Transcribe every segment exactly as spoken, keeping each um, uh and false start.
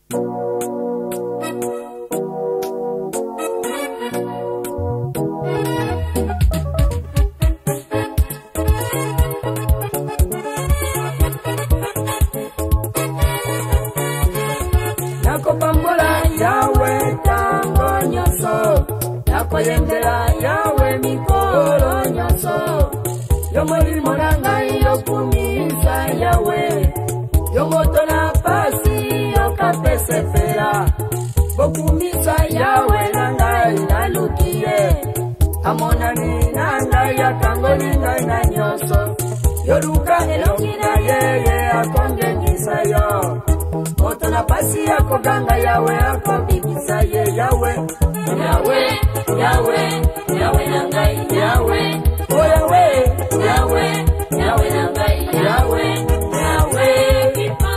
Nakopambola Yahweh tango nyoso, nakoyendela Yahweh mikolo nyoso. Yomori monanga yokumisa Yahweh, yomoto na pasi yokapesefela. Bokumisa Yahweh nanga inalukie, amonani nanga yakangoli na nyoso. Yoruka elongina yeye akongengisa yo. Moto na pasi yako ganga Yahweh akobikisa ye Yahweh. Yahweh, Yahweh, Yahweh nangai Yahweh. Oh Yahweh, Yahweh, Yahweh nangai Yahweh. Yahweh.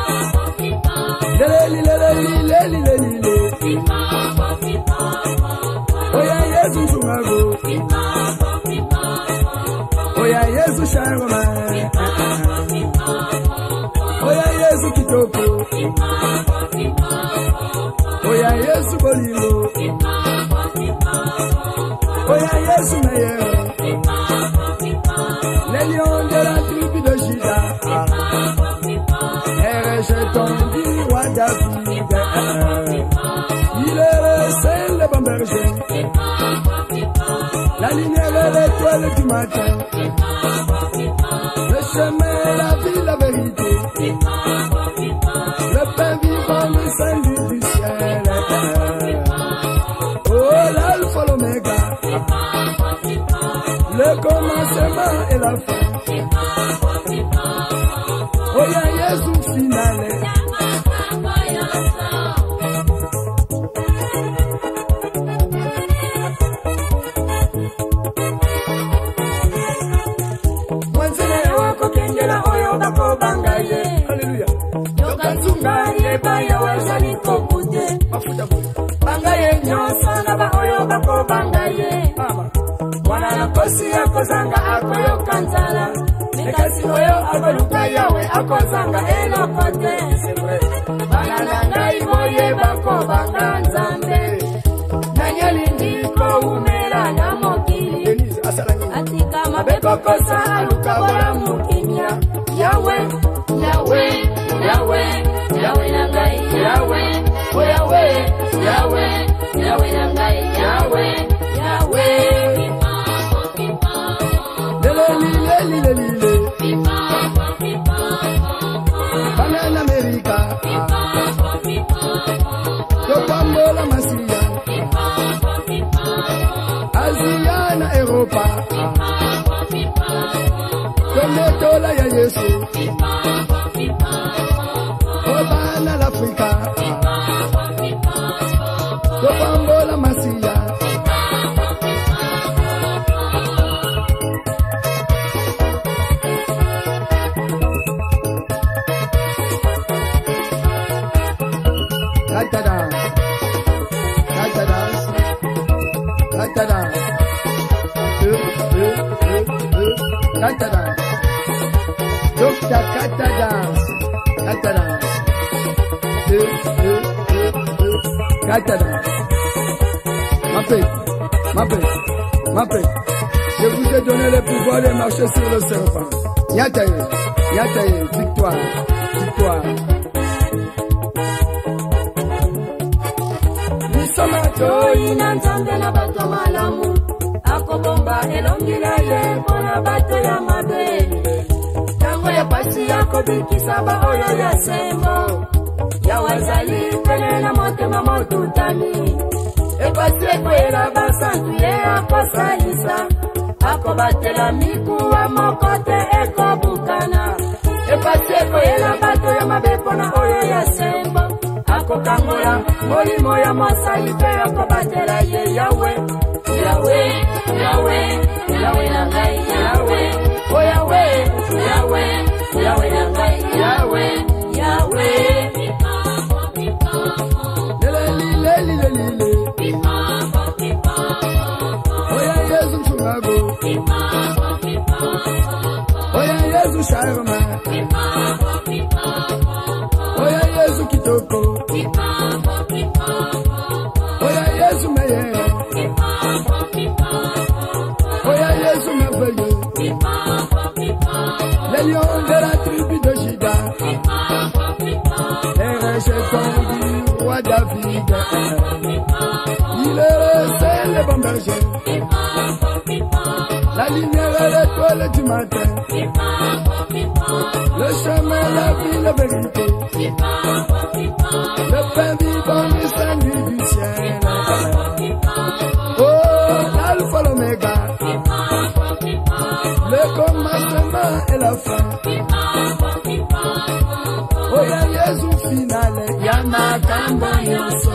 Leleli leleli leleli leleli. Oh ya Yesu shumago. Oh ya Yesu shangoma. Oh ya Yesu kitoko. Oh ya Yesu bolimo. Oh ya Yesu meilleur. Les lions de la tribu de Juda. Et rejetons du roi David. Il est le seul le bon berger. La lumière et l'étoile du matin. Le chemin, la vie, la vérité. Le pain vivant, le salut du ciel. Oh, l'alpha, l'oméga. Le commencement et la fin. Oh, ya Yesu finale. Mwanzele wako kendela oyo bako bangaye. Hallelujah. Yokanzunga yeba ya wazali kokute. Mafuta bulu. Bangaye nyoso na ba oyo bako bangaye. Mama. Mwana na kosi yako zanga ako yo kanzala. Nekasi oyo abaluka Yahweh ako zanga eno kote. Banalanga iboye bako banga nzambe. Nanyali ndiko umela na mokili. Atika mabeko kosa aluka wala mukinya. Yahweh, Yahweh, Yahweh, Yahweh nangai Yahweh. Oh Yahweh, Yahweh, Yahweh nangai Yahweh. Yahweh. Leleli leleli leleli. Banana America. Topambola Masia. Asia na Europa. Tometola ya Yesu. Obana l'Africa. Topambola Masia. Like that dance. Like that dance. Like that dance. Uh, uh, uh, uh. Like that dance. Doctor Kata dance. Like that dance. Uh, uh, uh, uh. Like that dance. Ma paix, ma paix, ma paix. Je vous ai donné le pouvoir de marcher sur le serpent. Yataye, yataye, victoire, victoire. Somato ina nzambe na bato malamu. Akobomba elongila ye kona bato ya mabe. Tango ya pasi yako bikisa ba oyo ya sembo. Ya wazali pele na motema motutani. Epasi ekwela basantu ye akosalisa. Akobatela miku wa mokote ekobukana. Epasi ekwela bato ya mabe kona oyo ya sembo. Ako kangola, molimo ya mosali pe ako batela ye Yahweh. Yahweh, Yahweh, Yahweh nangai Yahweh. Oh Yahweh, Yahweh, Yahweh nangai Yahweh. Yahweh. Leleli leleli leleli. Oh ya Yesu chumago. Oh ya Yesu sharma. Oh ya Yesu kitoko. Oya Yesu meye. Oya Yesu merveilleux. Les lions de la tribu de Juda. Les rejetons du roi David. Il est le bon berger. La lumière et l'étoile du matin. Le chemin, la vie, la vérité. Le pain vivant descendu du ciel. Oh, l'alpha, l'oméga. Le commencement et la fin. Oh, ya Yesu finale, ya makambo nyonso.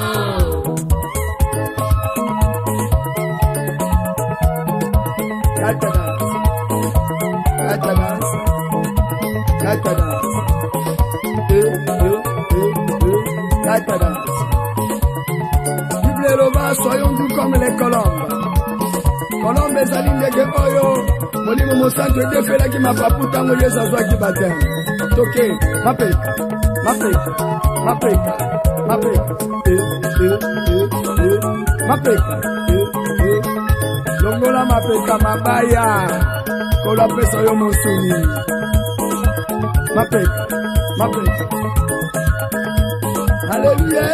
Katadas, katadas, katadas, eh, eh, eh, eh, katadas. Vive les robots, soyons doux comme les colombes. Colombes ezali ndenge oyo molimo mosantu edefelaki mapapu ntango Yesu azwaki bateme. Toke mapeka, mapeka, mapeka, mapeka, eh, eh, eh, eh, mapeka, eh, eh. Longola mapeka mabaya, kola pesa yo mosuni. Mapeka, mapeka. Alléluia.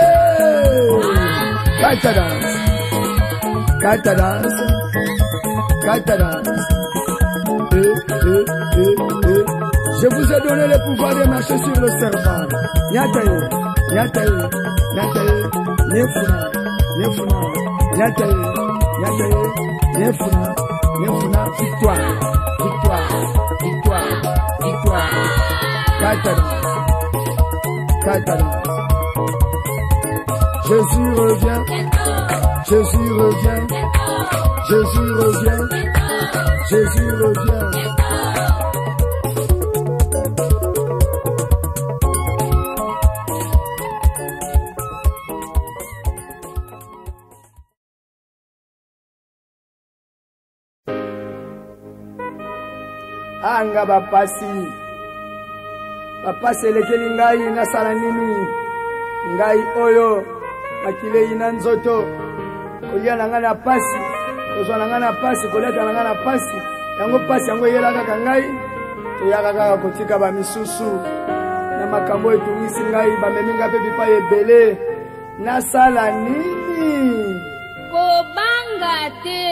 Katadas, katadas, katadas. Eh, eh, eh, eh. Je vous ai donné le pouvoir de marcher sur le serpent. Nyataye, nyataye, nyataye, nyefuna, nyefuna, nyataye, nyataye, nyefuna, nyefuna, victoire, victoire, victoire, victoire. Katadas, katadas. Jésus revient, Jésus revient, Jésus revient, Jésus revient. Anga bapasi bapasi elekeli ngai nasala nini ngai oyo makilei na nzoto kolia na ngai na pasi kozwa na ngai na pasi koleta na ngai na pasi yango pasi yango eyela kaka ngai toyaka kaka kotika bamisusu na makambo etungisi ngai bamemi ngai mpe bipai ebele nasala nini kobanga te.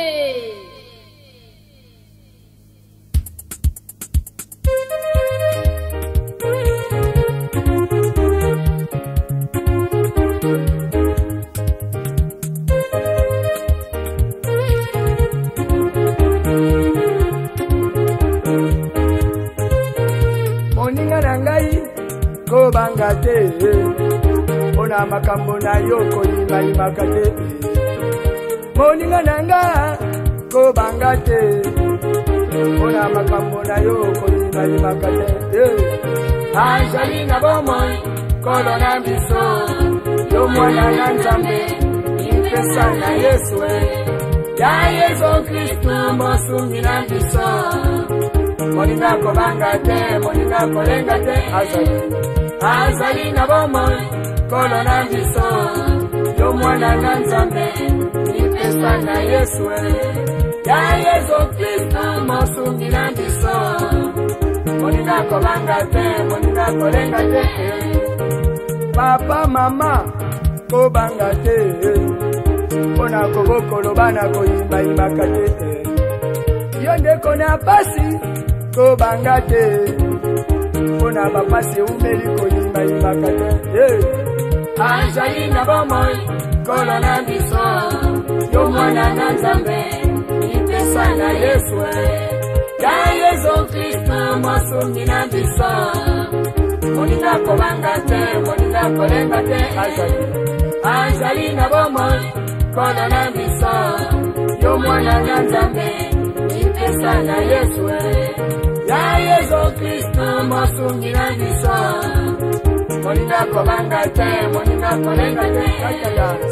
Moninga na ngai kobanga te ona makambo na yo koyimayimaka te. Moninga na nga kobanga te ona makambo na yo koyimayimaka te. Azali na bomoi kolo na biso yo mwana na Nzambe impesa na Yesu ya Yesu Kristu mosungi na biso. Moninga kobanga te, moninga kolenga te, azali azali na bomoi kolo na biso yo mwana na Nzambe impesa na Yesu ya Yesu Kristu mosungi na biso. Moninga kobanga te, moninga kolenga te, papa mama kobanga te mpona kobokolo bana koyimayimaka te. Yo ndeko na pasi kobanga te mpona bapasi eumeli koyimayimaka te. Azali na bomoi kolo na biso yo mwana na Nzambe impesa na Yesu ya Yesu Kristu mosungi na biso. Moninga kobanga te, moninga kolenga te, azali azali na bomoi kolo na biso yo mwana na Nzambe impesa na Yesu ya Yesu Kristu mosungi na biso. Moninga kobanga te, moninga kolenga te, katadas.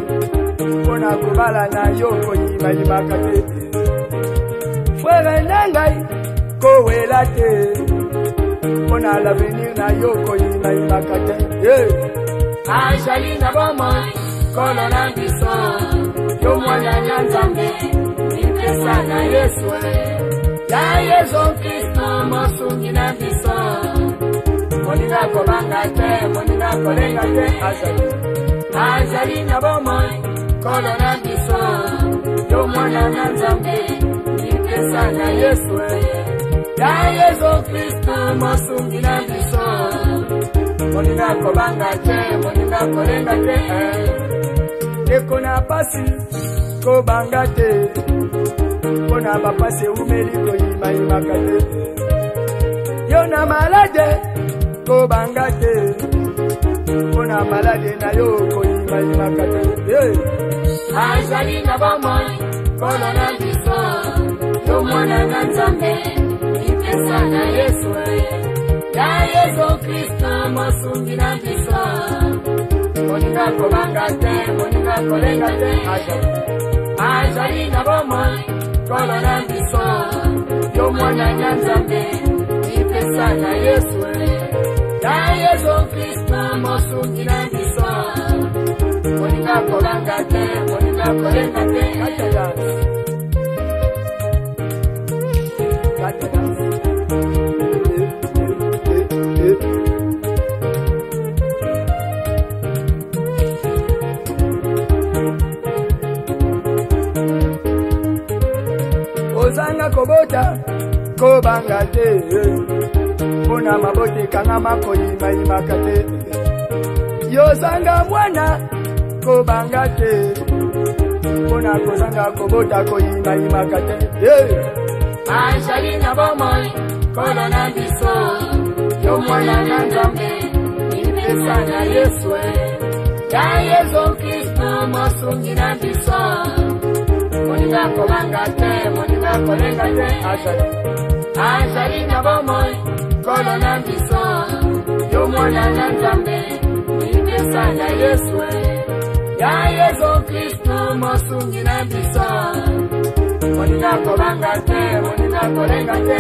Pona kubala na yoko yima yima kate. Frère nangai kowela te. Pona l'avenir na yoko yima yima kate. Ajali na bomo kolo na biso. Yo mwana na nzambe nipesa na Yesu. Ya Yesu Kristo mosungi na biso. Moninga kobanga te, moninga kolenga te. Ajali Ajali na bomo kolo na biso. Yo mwana na nzambe nipesa na Yesu. Ya Yesu Kristo mosungi na biso. Moninga kobanga te, moninga kolenga te. Eko na pasi kobanga te. Kona bapase umeli koyima yima kate. Yo na malade kobanga te. Kona malade na yo koyima yima kate. Ajali na bomo kolo na biso. Yo mwana na nzambe nipesa na Yesu. Ya Yesu Kristo mosungi na biso. Moninga kobanga te, moninga kolenga te. Ajali Ajali na bomo kolo na biso. Yo mwana na nzambe nipesa na Yesu. Ya Yesu Kristo mosungi na biso. Moninga kolanga te, moninga kolenga te. Kata dance, kata dance. Ozanga kobota kobanga te. Pona mabote kanga mako yima yima kate. Yozanga mwana kobanga te. Pona kozanga kobota ko yima yima kate. Ajali na bomo kolo na biso. Yo mwana na nzambe nipesa na Yesu. Ya Yesu Kristo mosungi na biso. Moninga kobanga te, moninga kolenga te. Ajali Ajali na bomo kolo na biso. Yo mwana na nzambe nipesa na Yesu. Ya Yesu Kristo mosungi na biso. Moninga kobanga te, moninga kolenga te.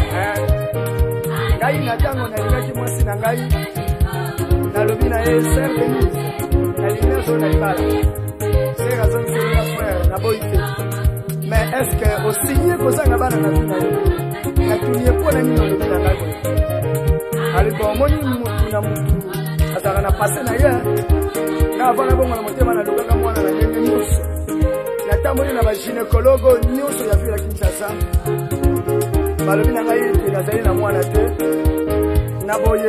Ngai na tango na lingaki mwasi na ngai. Nalobi na ye Sœur Denise. Na lingaki so na libala. C'est raison de ya frère na boite. Mais est-ce que au signé kozanga bana na tuna yo? Na tunie pona nini olobi na ngai? Alipo moni mutu na mutu. Ataka na pase na ye. Na bana bongo na motema na lukaka mwana na ngenge nyuso. Na tamoni na ba gynécologue nyuso ya vila Kinshasa. Balobi na ngai te nazali na mwana te. Na boye.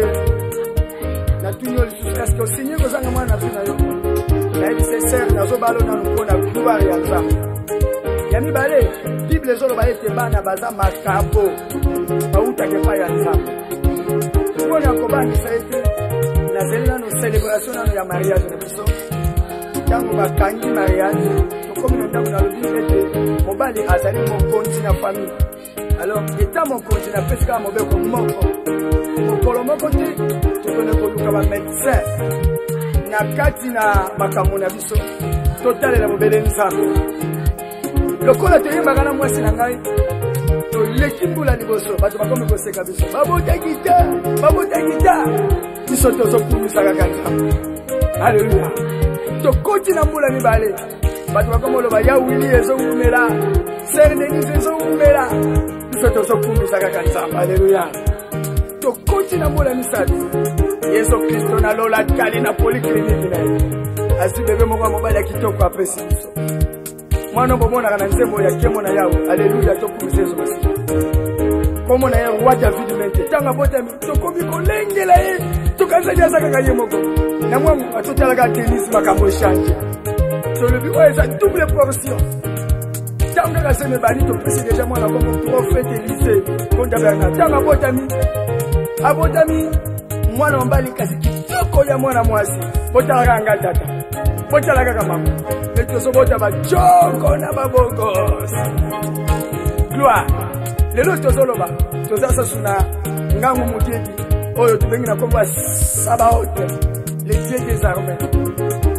Na tunyo est-ce que au signé kozanga mwana na tuna yo? Na ibise ser na zo balo na mpona gloire ya Nzambe. Yami bale, Bible zolo ba ete bana baza makabo. Bauta ke pa ya Nzambe. Kona kobani sa ete nazeli na no celebration na ya mariage na biso. Tango bakangi mariage, tokomi na ndango na lobi ete mobali azali mokonzi na famille. Alors, état mokonzi na pesika mobeko moko. Mokolo moko te, tokone koluka ba médecin. Na kati na makambo na biso. Totalela mobele Nzambe. Lokola te yemba kana mwasi na ngai. To lekimbula liboso bato bakome koseka biso. Babota gita, babota gita. Biso tozo kumisa kaka. Haleluya. To koti na mbula mibale. Bato bakome loba ya wili ezo umela. Sœur Denise ezo umela. Biso tozo kumisa kaka Nzambe. Haleluya. To koti na mbula misatu. Yesu Kristo na lola kali na polyclinique na. Asi bebe moko mobali kitoko apesi biso. Mwana bomona kana nzembo ya kemo na yao. Haleluya to kumisezo basi. Komo na yao waja vidimente. Tanga bota tokomi kolengela ye. Tukazaja saka kanye moko. Na mwangu atotala ka tennis makambo shanje. So le biwa eza double portion. Tanga ka seme bali to pesi deja mwana comme prophète Élisée. Konda bana tanga bota mi. Abota mi mwana mbali kasi kitoko ya mwana mwasi. Bota ranga tata. Bota la kaka mama. Leto so bota ba choko na babogos. Gloire. Lelo tozoloba. Tozasa suna ngangu mutedi. Oyo tubengi na komba Sabaoth. Les dieux des armées.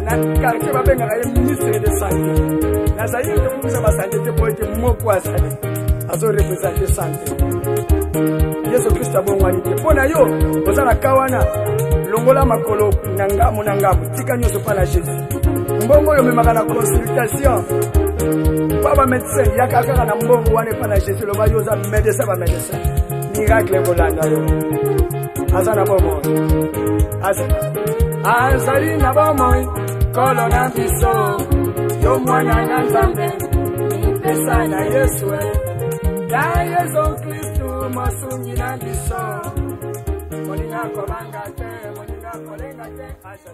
quartier babengaka ye ministre de santé nazali te komisa basante te po ete moko azali azorepresente santé yesu kristo abongwani te mpo na yo oza na ka wana longola makolo na ngamu na ngamu tika nyonso mpa na jésus mbongo oyo omemaka na consultation mpa bamédecin yaka kaka na mbongo wana epa na jésus loba yo oza médecin bamédecin miracle ekolanda yo aza na bomoi azali na bomoi kolo na biso yo mwana na nzambe mipesa na yesu ya yesu kristu mosungi na biso moninga kobanga te moninga kolenga te asa.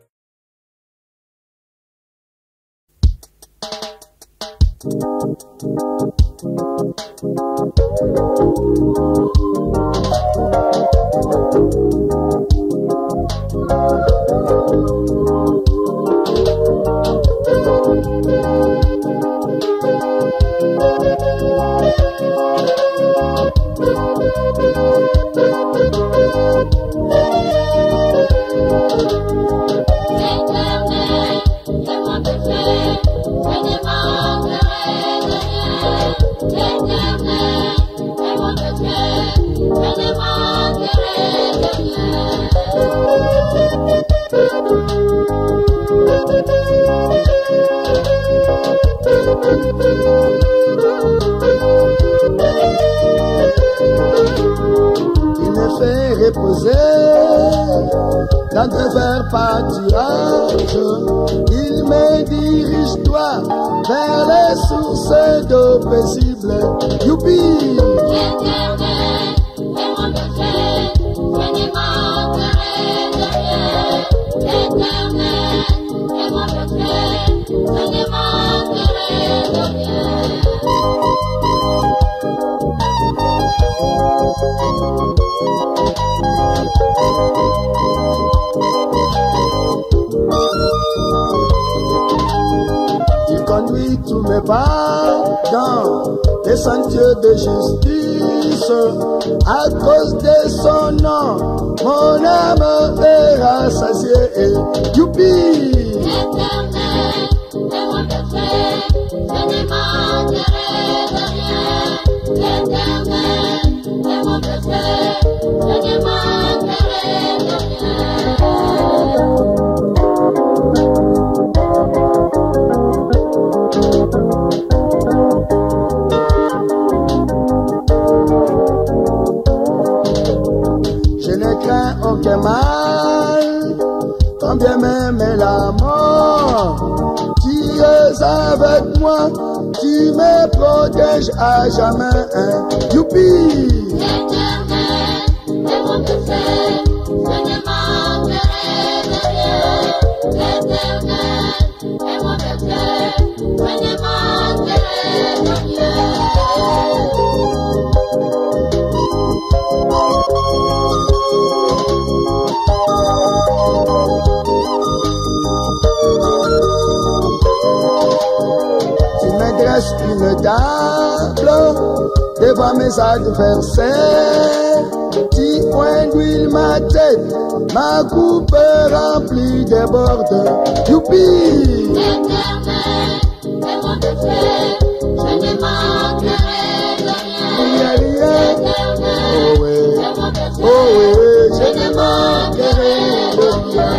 Dans de verts pâturages, il me dirige toi vers les sources d'eau paisible. Youpi! L'éternel est mon berger, je ne manquerai de rien. L'éternel est mon berger, je ne manquerai de rien. Conduis tous mes pas dans les sentiers de justice. À cause de son nom, mon âme est rassasiée. Youpi! L'éternel est mon berger, je ne manquerai de rien. L'éternel est mon berger, je ne manquerai de rien. Aucun mal, quand bien même la mort, tu es avec moi, tu me protèges à jamais. Youpi! L'éternel est mon berger, je ne manquerai de rien. L'éternel est mon berger, je ne manquerai de rien. Une table devant mes adversaires, tu conduis ma tête, ma coupe remplie de bordes. Youpi! L'éternel est mon berger, je ne manquerai de rien. L'éternel est mon berger, oh oui, je ne manquerai de rien.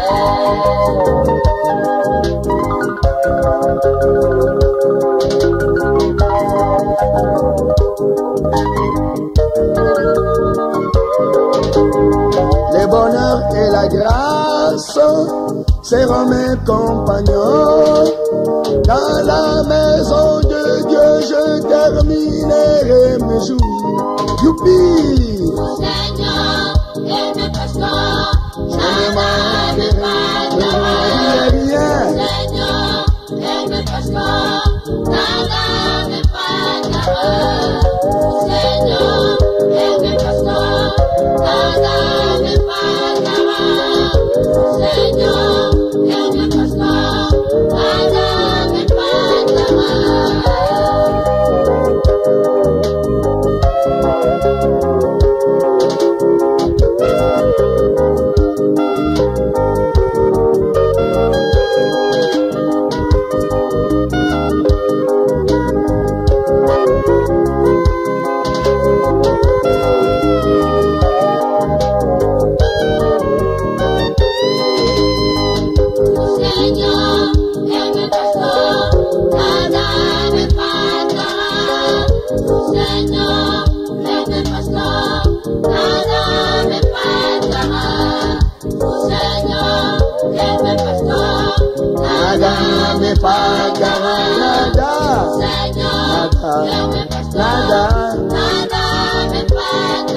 Le bonheur et la grâce seront mes compagnons. Dans la maison de Dieu, je terminerai mes jours. Youpi! Mon Seigneur est mes pasteurs, je ne manquerai pas de rien. Mon Seigneur est mes pasteurs, nada me faltará. Mon Seigneur est mes pasteurs, nada me faltará. Mon Seigneur est mes pasteurs, nada me faltará. n'est pas garant. Nada, Seigneur, nada, est pasteur. nada. Nada n'est pas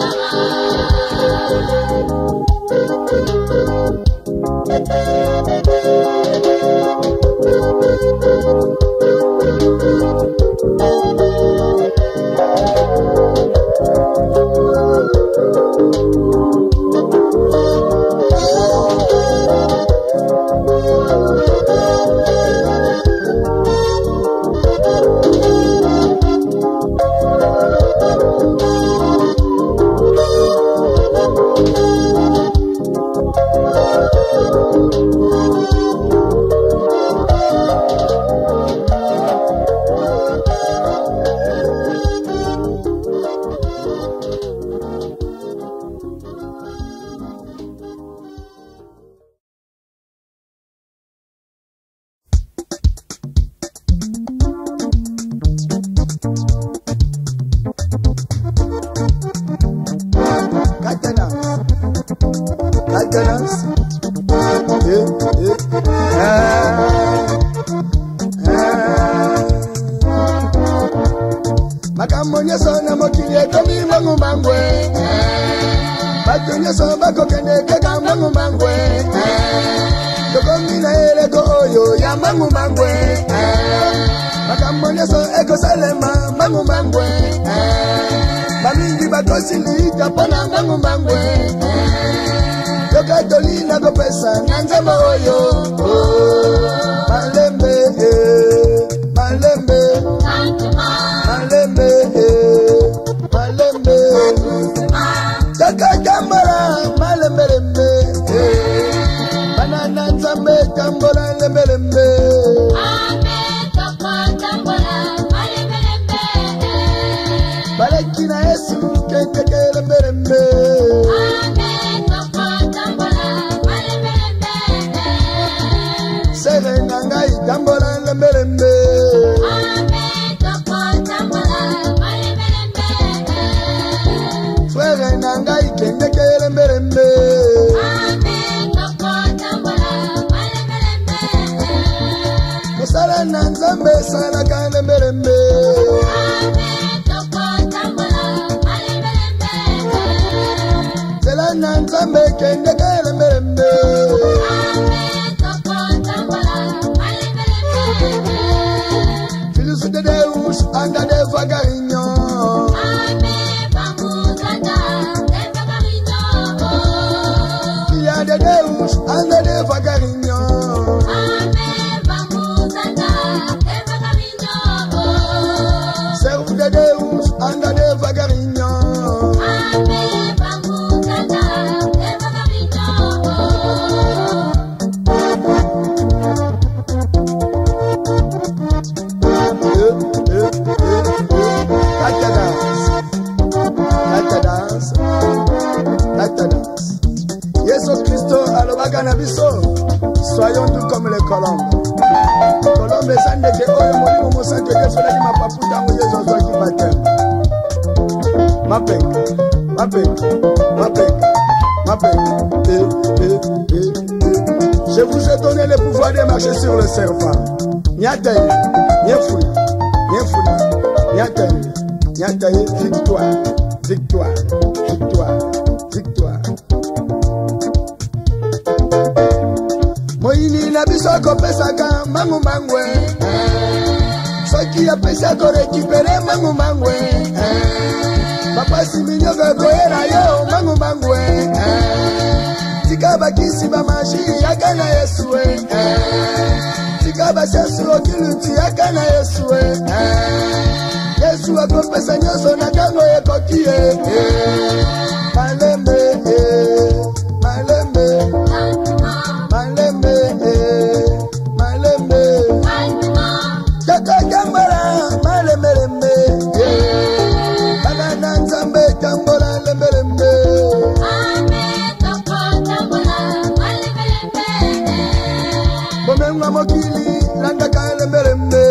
Je vous ai donné le pouvoir de marcher sur le serpent. Nyataye, nyefuli, nyefuli, nyataye, nyataye, victoire, victoire, victoire, victoire. Moini na biso kopesaka mangu mangwe. Soki ya pesa ko récupérer mangu mangwe. Papa siminyoga koera yo mangu mangwe. Tikaba kisi ba maji yakana Yesue. Tikaba sesu okiluti yakana Yesue. Yesu akopesa nyoso na kango yekokie. Malembe, malembe, malembe, malembe. Kaka kambara malembe lembe. Banana nzambe kambora lembe lembe. Bomengwa mokili langa kalembe lembe.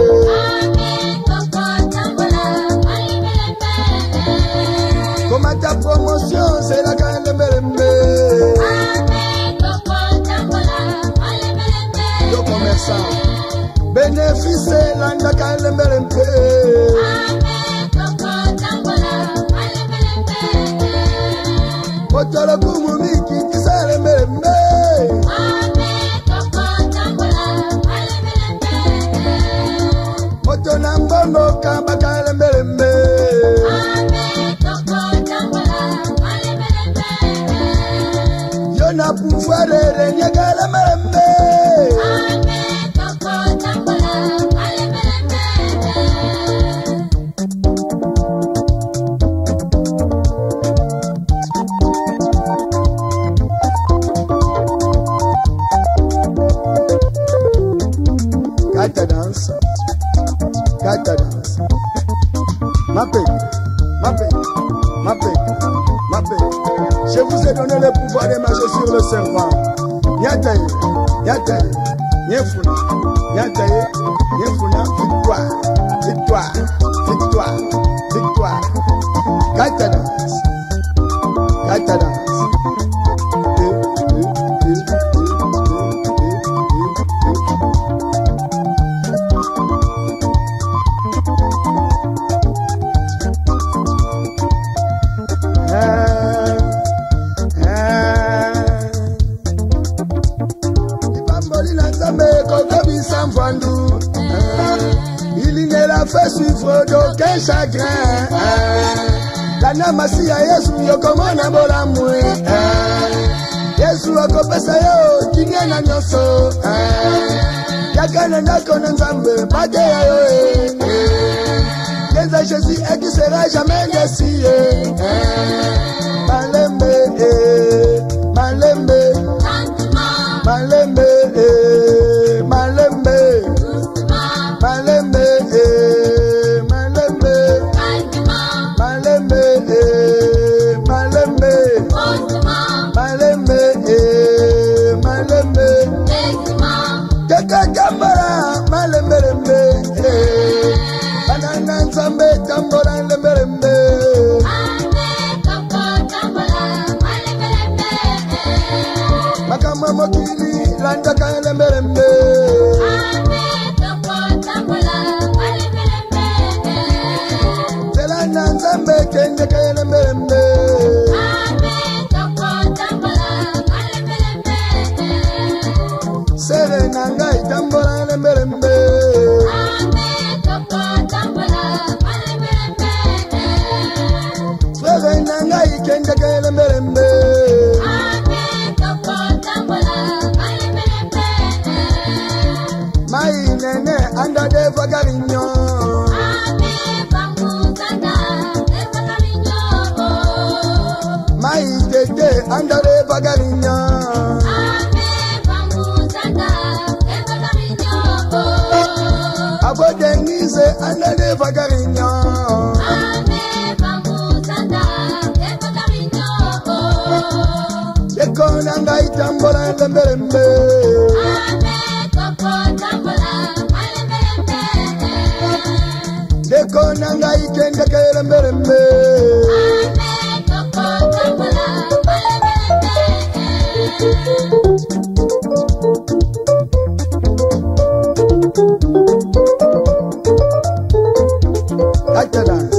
Comment ta promotion c'est la kalembe lembe. Le commerçant bénéfice landaka lembelembe Motolo kumumiki kisale lembe Moto nambono kabaka lembelembe Yona pouvoir renyaga lembelembe Gata danse, gata danse. Ma paix, ma paix, ma paix, ma paix. Je vous ai donné le pouvoir de marcher sur le serpent. Nyataye, nyataye, nyefuna, nyataye, nyefuna, victoire, victoire, victoire, victoire. Gata danse, gata danse. Fait suivre d'aucun chagrin. La namasi ya Yesu yokomona bola mwe. Yesu akopesa yo kinyana nyoso. Yakana nako na nzambe bade ya yo. Yenza Jésus et qui sera jamais déçu. Malembe, malembe, malembe, malembe, malembe. Mokili landa kale merembe Tela nanzambe kende kale merembe Sere nanga itambola le merembe Sere nanga ikende kale merembe Nene anda de vagarinho Mai tete anda de vagarinho Abo Denise anda de vagarinho Eko nanga itambola lembelembe Deko nanga ikende kele merembe Gata dance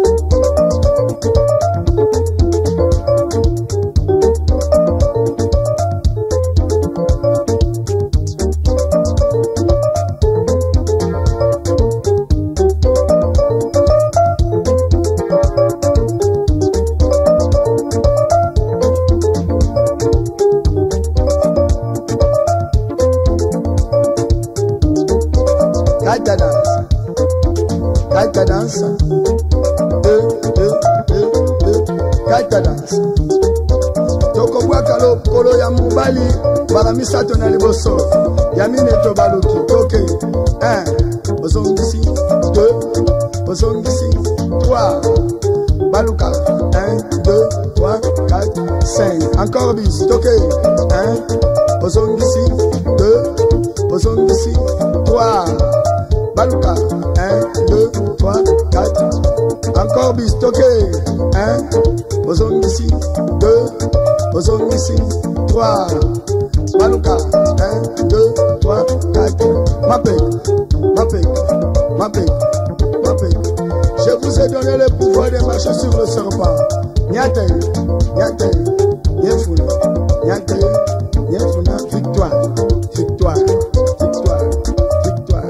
Gata dança, gata dança, eh, eh, eh, eh, gata dança. Toko wakalo kolo ya mubali, bala misato na liboso, ya mine to baluki, toke, un, ozongisi, deux, ozongisi, trois, baluka, un, deux, trois, quatre, cinq, encore bis, toke, un, ozongisi, deux, ozongisi, trois, baluka, un, deux, trois, quatre, encore bis, toke, un, ozongisi, deux, Bozong ici, trois. Maluka, un, deux, trois, quatre. Mapek, Mapek, Mapek, Mapek. Je vous ai donné le pouvoir de marcher sur le serpent. Nyate, Nyate, Yefuna, Nyate, Yefuna, victoire, victoire, victoire, victoire.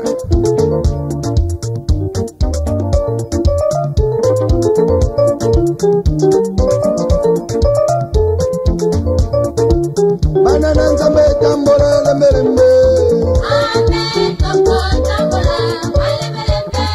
Banana nzambe tambola la merembe. Amen, Coco, tambola, ale merembe.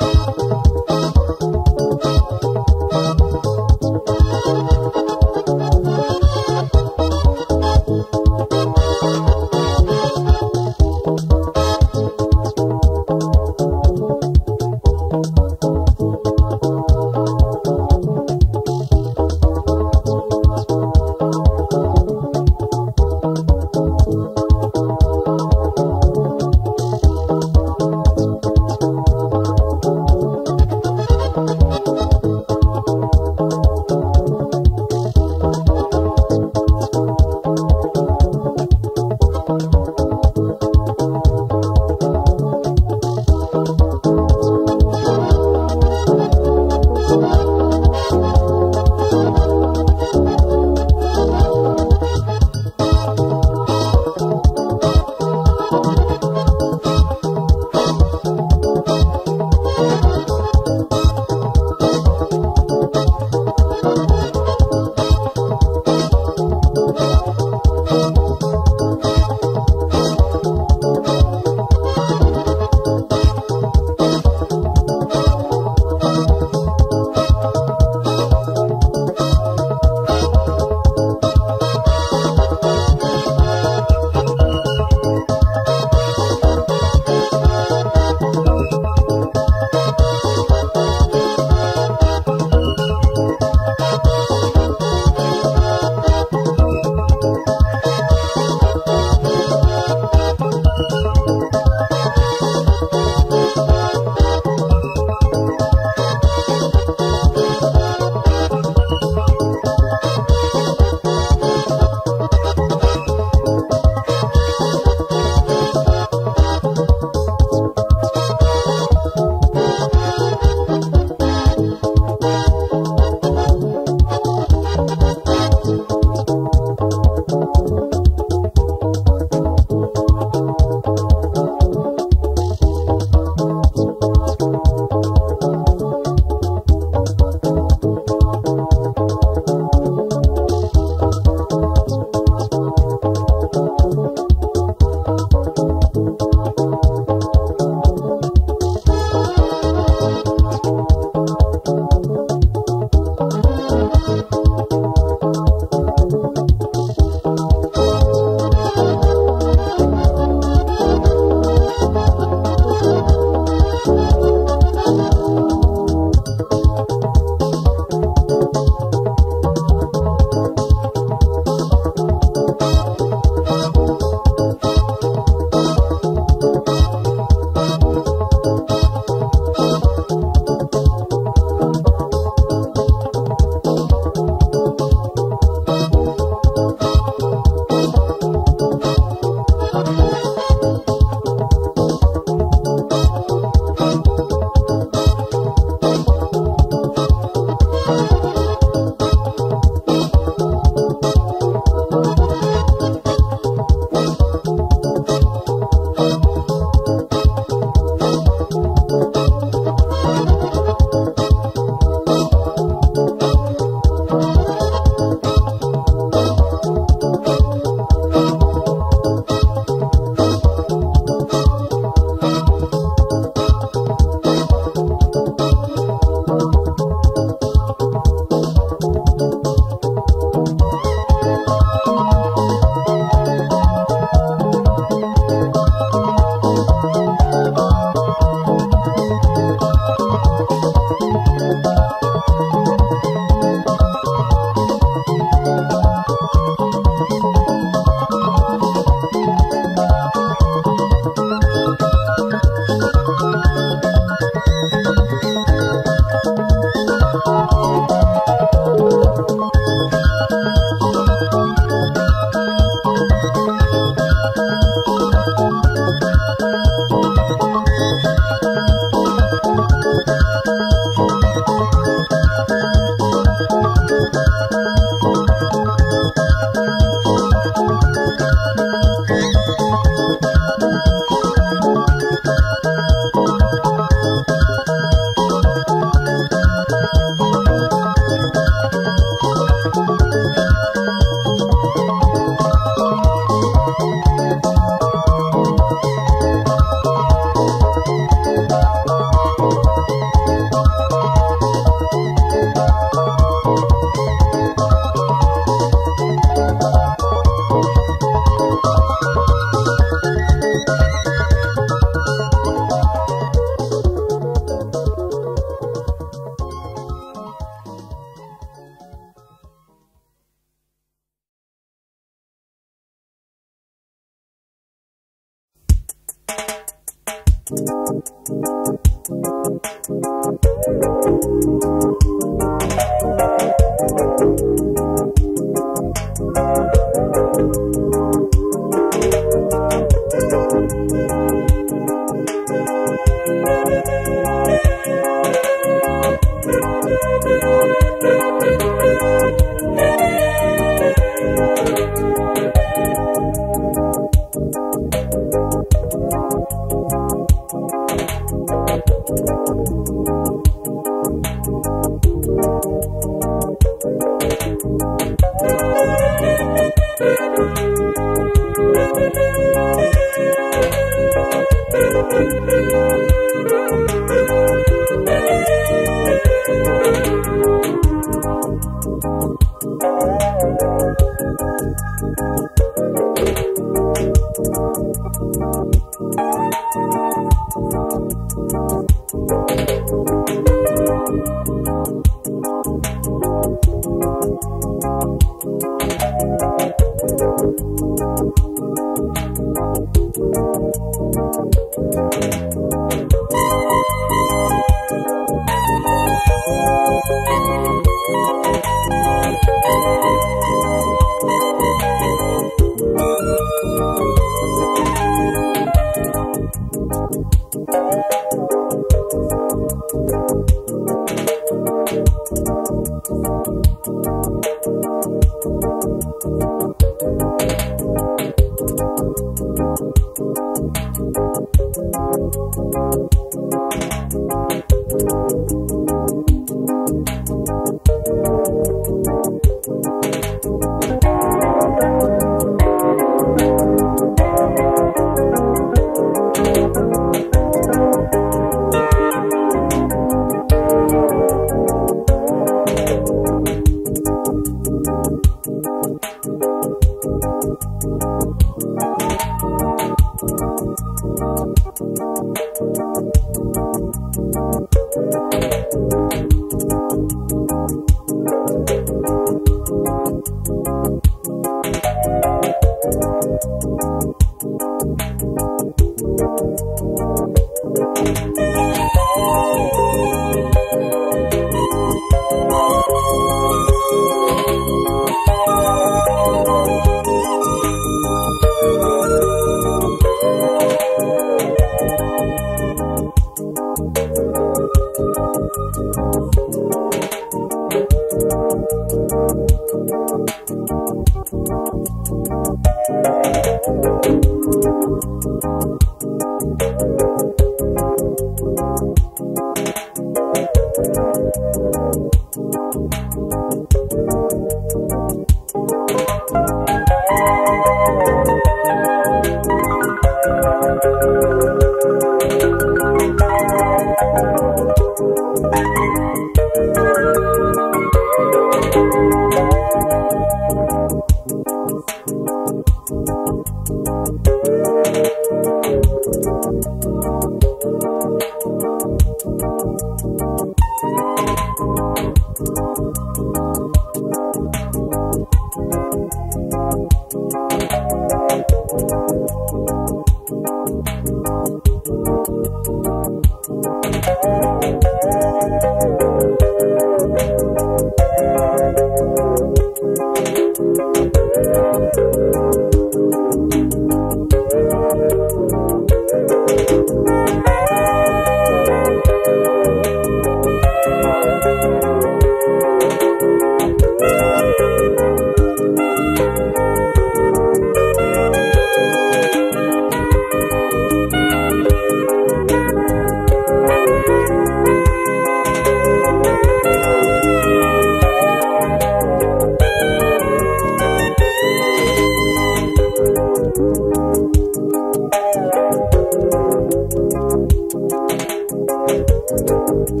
Thank you.